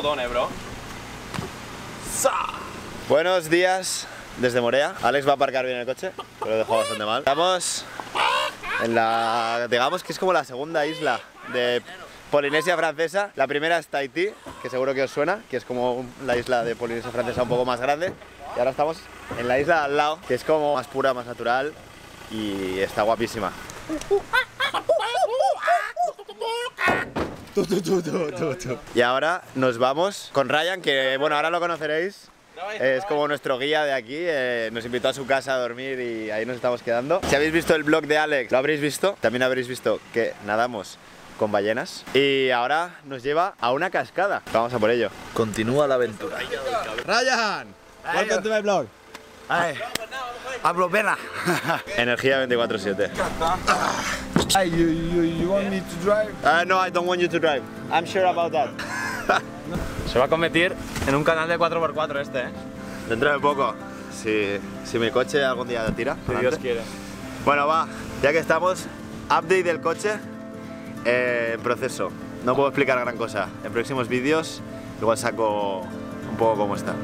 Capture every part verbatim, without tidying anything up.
botones, bro. Buenos días desde Morea. Alex va a aparcar bien el coche, pero lo dejó bastante mal. Estamos en la, digamos que es como la segunda isla de Polinesia Francesa. La primera es Tahití, que seguro que os suena, que es como la isla de Polinesia Francesa un poco más grande. Y ahora estamos en la isla al lado, que es como más pura, más natural y está guapísima. Tú, tú, tú, tú, tú, tú. Y ahora nos vamos con Ryan, que bueno, ahora lo conoceréis. Es como nuestro guía de aquí, eh, nos invitó a su casa a dormir y ahí nos estamos quedando. Si habéis visto el vlog de Alex, lo habréis visto. También habréis visto que nadamos con ballenas. Y ahora nos lleva a una cascada. Vamos a por ello. Continúa la aventura. Ryan, welcome to my vlog. Ay, hablo pena. Energía veinticuatro siete. Hey, you, you, you want me to drive? Uh, no, I don't want you to drive. I'm sure about that. Se va a convertir en un canal de cuatro por cuatro este, ¿eh? Dentro de poco, si, si mi coche algún día tira. Si Dios quiere. Bueno, va, ya que estamos, update del coche eh, en proceso. No puedo explicar gran cosa. En próximos vídeos igual saco un poco cómo está.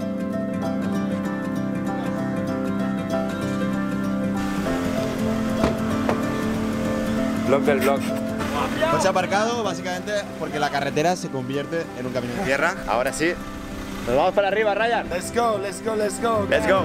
Vlog del vlog. Coche aparcado básicamente porque la carretera se convierte en un camino de tierra. Ahora sí, nos vamos para arriba, Ryan. Let's go, let's go, let's go. Let's go.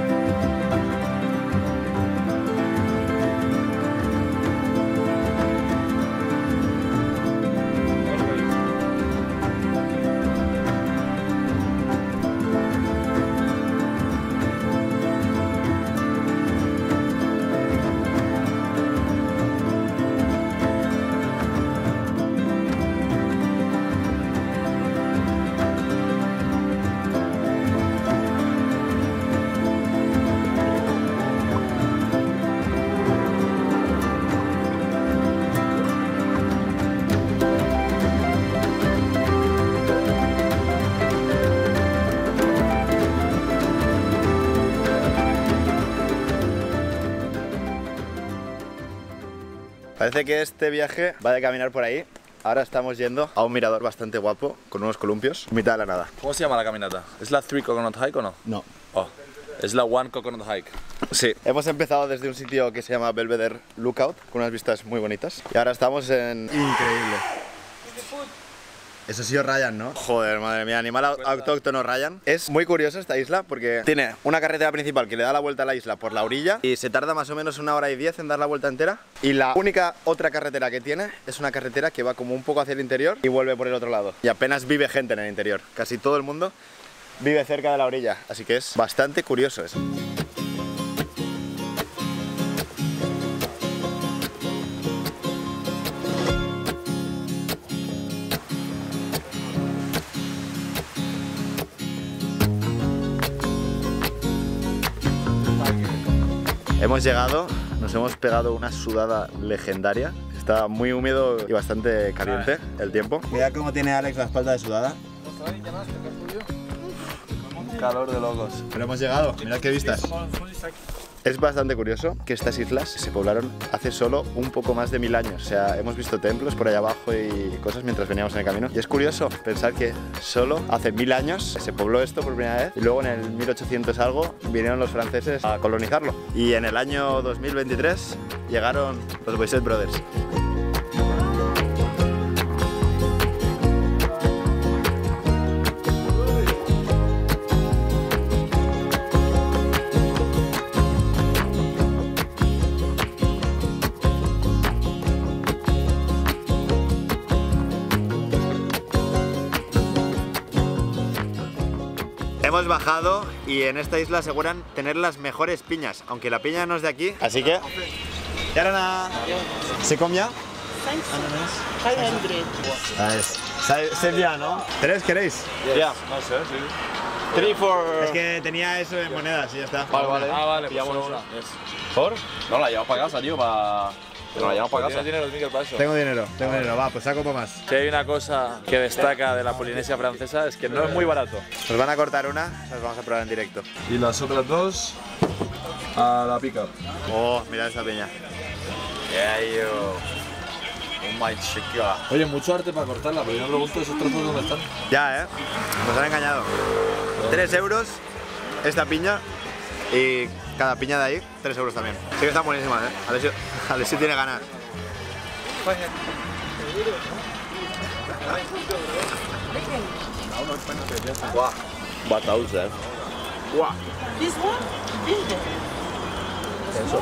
Parece que este viaje va de caminar por ahí. Ahora estamos yendo a un mirador bastante guapo, con unos columpios, en mitad de la nada. ¿Cómo se llama la caminata? ¿Es la Three Coconut Hike o no? No. Oh, es la One Coconut Hike. Sí, hemos empezado desde un sitio que se llama Belvedere Lookout, con unas vistas muy bonitas. Y ahora estamos en... Increíble. Eso ha sido Ryan, ¿no? Joder, madre mía, animal autóctono Ryan. Es muy curioso esta isla porque tiene una carretera principal que le da la vuelta a la isla por la orilla y se tarda más o menos una hora y diez en dar la vuelta entera. Y la única otra carretera que tiene es una carretera que va como un poco hacia el interior y vuelve por el otro lado. Y apenas vive gente en el interior. Casi todo el mundo vive cerca de la orilla, así que es bastante curioso eso. Hemos llegado, nos hemos pegado una sudada legendaria. Está muy húmedo y bastante caliente el tiempo. Mira cómo tiene Alex la espalda de sudada. Calor de locos. Pero hemos llegado, mirad qué vistas. Es bastante curioso que estas islas se poblaron hace solo un poco más de mil años. O sea, hemos visto templos por ahí abajo y cosas mientras veníamos en el camino. Y es curioso pensar que solo hace mil años se pobló esto por primera vez y luego en el mil ochocientos algo vinieron los franceses a colonizarlo. Y en el año dos mil veintitrés llegaron los Boisset Brothers. Hemos bajado y en esta isla aseguran tener las mejores piñas, aunque la piña no es de aquí. Así que... Yarana. ¿Se comía? quinientos. C'est bien, ¿no? ¿Tres queréis? Ya. No sé, sí. Three for... Es que tenía eso en monedas y ya está. Vale, vale. Ah, vale, Pillamos pues una. Yes. ¿Por? No, la llevamos para casa, tío, para... Pero la llevamos para casa. ¿Tienes dinero, Miguel, para eso? Tengo dinero, tengo dinero. Va, pues saco para más. Si hay una cosa que destaca de la Polinesia Francesa es que no es muy barato. Nos van a cortar una, las vamos a probar en directo. Y las otras dos a la pica. Oh, mirad esa piña. Yeah, yo. Oh my chica. Oye, mucho arte para cortarla, pero yo me pregunto esos trozos dónde están. Ya, eh. Nos han engañado. tres euros esta piña y cada piña de ahí, tres euros también. Sí que están buenísimas, eh. Alessio, Alessio tiene ganas. Guau. Bataus, eh. Guau. This one? This is Eso.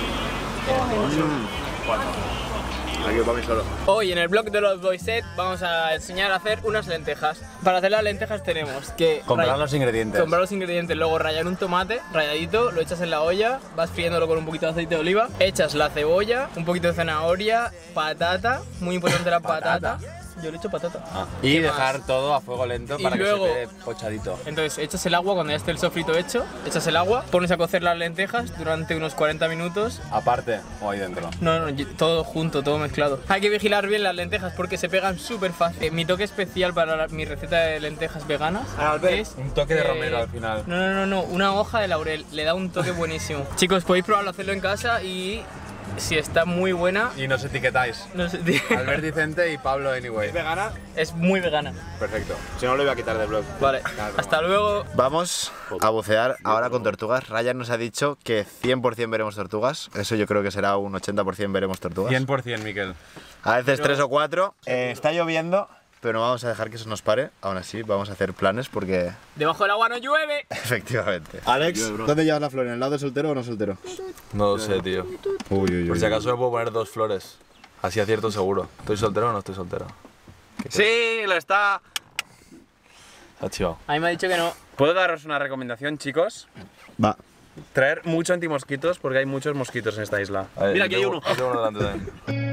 Aquí para mí solo. Hoy en el blog de los Boyset vamos a enseñar a hacer unas lentejas. Para hacer las lentejas tenemos que Comprar ray- los ingredientes. comprar los ingredientes, luego rallar un tomate ralladito, lo echas en la olla, vas friéndolo con un poquito de aceite de oliva, echas la cebolla, un poquito de zanahoria, patata, muy importante la patata. Yo le echo patata. Ah, y ¿Qué dejar más? todo a fuego lento Y para luego- que se quede pochadito. Entonces echas el agua cuando ya esté el sofrito hecho, echas el agua, pones a cocer las lentejas durante unos cuarenta minutos. Aparte o ahí dentro. No, no, todo junto, todo mezclado. Hay que vigilar bien las lentejas porque se pegan súper fácil. Eh, mi toque especial para la- mi receta de lentejas veganas es Un toque de eh, romero al final. No, no, no, no, una hoja de laurel. Le da un toque buenísimo. Chicos, podéis probarlo, hacerlo en casa y si está muy buena, Y nos etiquetáis. no sé, Albert Vicente y Pablo Anyway. ¿Vegana? es muy vegana. Perfecto. Si no, lo iba a quitar del blog. Vale, hasta luego. Vamos a bucear ahora con tortugas. Ryan nos ha dicho que cien por cien veremos tortugas. Eso yo creo que será un ochenta por cien veremos tortugas. cien por cien, Miquel. A veces tres o cuatro. Eh, está lloviendo, pero no vamos a dejar que eso nos pare. Aún así, vamos a hacer planes porque... Debajo del agua no llueve. Efectivamente. Alex, ¿dónde llevas la flor? ¿En el lado soltero o no soltero? No lo sé, tío. Uy, uy, Por si acaso me puedo poner dos flores. Así acierto seguro. ¿Estoy soltero o no estoy soltero? Sí, lo está. Está chido. A mí me ha dicho que no. ¿Puedo daros una recomendación, chicos? Va. Traer mucho antimosquitos porque hay muchos mosquitos en esta isla. A ver, Mira, yo aquí hay tengo- uno. yo tengo uno delante también.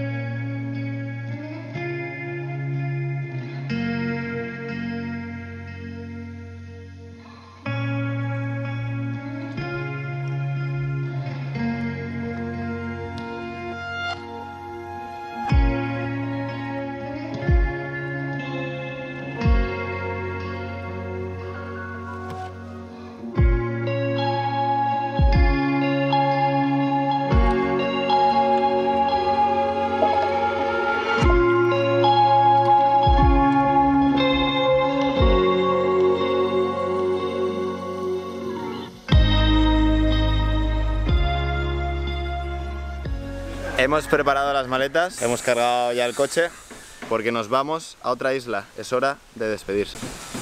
Hemos preparado las maletas, hemos cargado ya el coche porque nos vamos a otra isla. Es hora de despedirse.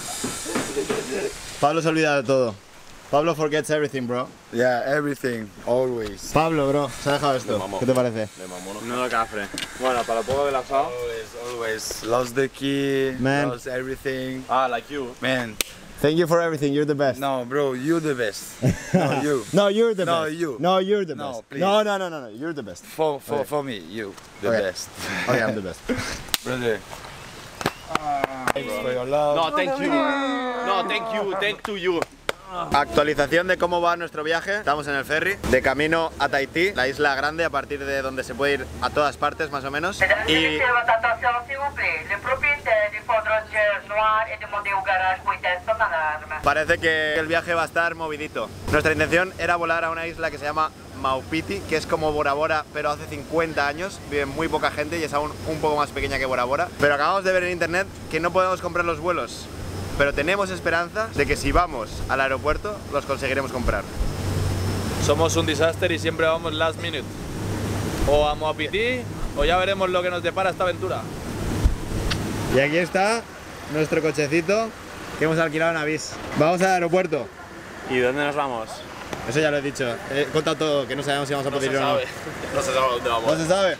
Pablo se olvida de todo. Pablo forgets everything, bro. Yeah, everything, always. Pablo, bro, se ha dejado esto. ¿Qué te parece? Menudo cafre. Bueno, para lo poco del asado. Always, always. Lost the key, Man. lost everything. Ah, like you. Man, Thank you for everything, you're the best. no, bro, you the best. No, you. No, you're the No, best. you. No, you're the No, best. please. No, no, no, no, no, you're the best. For for Okay. for me, you the Okay. best. Okay, I'm the best. Brother. Thanks for your love. No, thank you. No, thank you. Thank to you. Actualización de cómo va nuestro viaje. Estamos en el ferry, de camino a Tahití, la isla grande a partir de donde se puede ir a todas partes más o menos. Y votre attention, s'il vous plaît. Le propriétaire du Ford Ranger noir est demandé au garage pour test en alarme. parece que el viaje va a estar movidito. Nuestra intención era volar a una isla que se llama Maupiti, que es como Bora Bora, pero hace cincuenta años, vive muy poca gente y es aún un poco más pequeña que Bora Bora. Pero acabamos de ver en internet que no podemos comprar los vuelos, pero tenemos esperanza de que si vamos al aeropuerto los conseguiremos comprar. Somos un desastre y siempre vamos last minute. O a Moapití o ya veremos lo que nos depara esta aventura. Y aquí está nuestro cochecito que hemos alquilado en Avis. Vamos al aeropuerto. ¿Y dónde nos vamos? Eso ya lo he dicho. He contado todo, que no sabemos si vamos a poder ir o no. No se sabe dónde vamos. ¿No se sabe?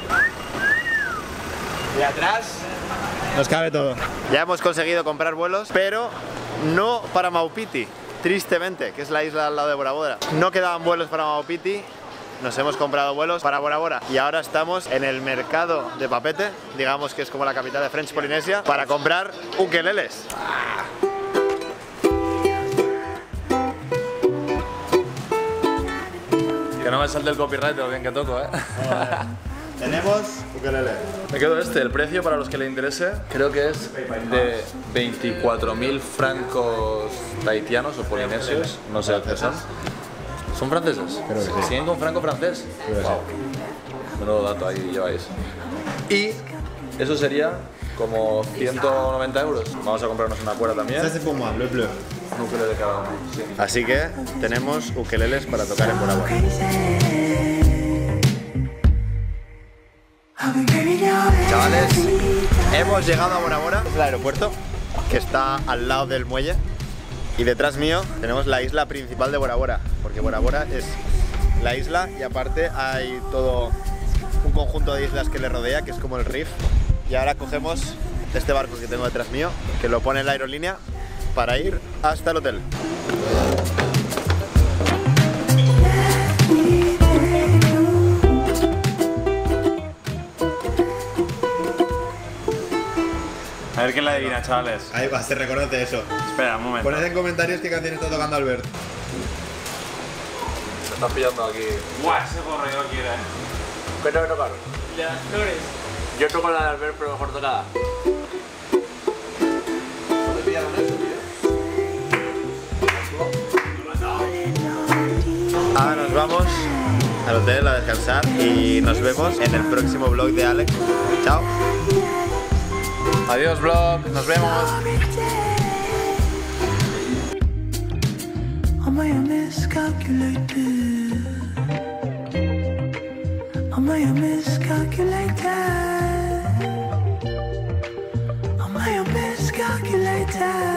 ¿Y atrás? Nos cabe todo. Ya hemos conseguido comprar vuelos, pero no para Maupiti, tristemente, que es la isla al lado de Bora Bora. No quedaban vuelos para Maupiti, nos hemos comprado vuelos para Bora Bora y ahora estamos en el mercado de Papeete, digamos que es como la capital de French Polinesia, para comprar ukeleles. Que no me salte el copyright de lo bien que toco, eh. Tenemos ukelele. Me quedo este, el precio para los que le interese, creo que es de veinticuatro mil francos tahitianos o polinesios, no sé qué son. ¿Son franceses? Creo que sí. ¿Siguen con franco francés? Creo que sí. Wow. Menudo dato ahí lleváis. Y eso sería como ciento noventa euros. Vamos a comprarnos una cuerda también. c'est pour moi, bleu bleu. Un ukelele de cada uno. Sí. Así que tenemos ukeleles para tocar en Bora Bora. Chavales, hemos llegado a Bora Bora, es el aeropuerto que está al lado del muelle. Y detrás mío tenemos la isla principal de Bora Bora, porque Bora Bora es la isla y aparte hay todo un conjunto de islas que le rodea, que es como el Reef. Y ahora cogemos este barco que tengo detrás mío, que lo pone en la aerolínea, para ir hasta el hotel. A ver quién la adivina, chavales. Ahí va, se reconoce eso. Espera, un momento. Poned en comentarios qué canción está tocando Albert. Me estás pillando aquí. Guau, ese gorro yo lo quiero, eh. ¿Qué tengo que tocar? Las flores. Yo toco la de Albert, pero mejor tocada. ¿No te pillaron eso, tío? Ahora nos vamos al hotel a descansar y nos vemos en el próximo vlog de Alex. Chao. Adiós, vlog. Nos vemos. Am I a miscalculated? Am I a miscalculated? Am I a miscalculated?